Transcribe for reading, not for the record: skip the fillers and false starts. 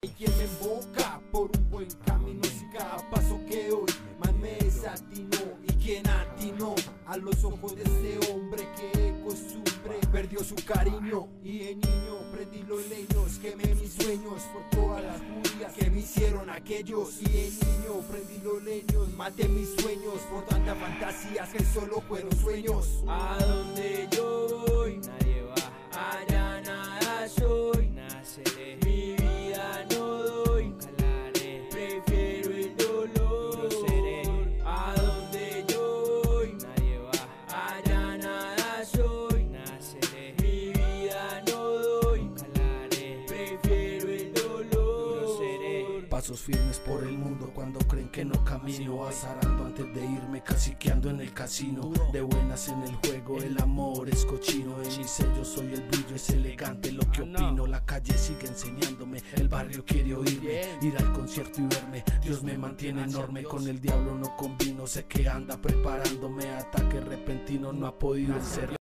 Y quien me emboca por un buen camino, si cada paso que hoy más me desatinó. Y quien atinó a los ojos de este hombre que de costumbre perdió su cariño. Y de niño prendí los leños, quemé mis sueños por todas las judías que me hicieron aquellos. Y de niño prendí los leños, maté mis sueños por tantas fantasías que solo fueron sueños. A donde yo voy, nadie va, allá nada soy, naceré, mi vida no doy, nunca la haré, prefiero el dolor, no seré. A donde yo voy, nadie va, allá nada soy, naceré, mi vida no doy, nunca la haré, prefiero el dolor, no seré. Pasos firmes por el mundo cuando creen que no camino, azarando antes de irme, caciqueando en el casino. De buenas en el juego, el amor es cochino. En mi sello soy el brillo, es elegante lo que opino. La calle sigue enseñándome, el barrio quiere oírme, ir al concierto y verme. Dios me mantiene enorme, con el diablo no combino. Sé que anda preparándome a ataque repentino, no ha podido ser.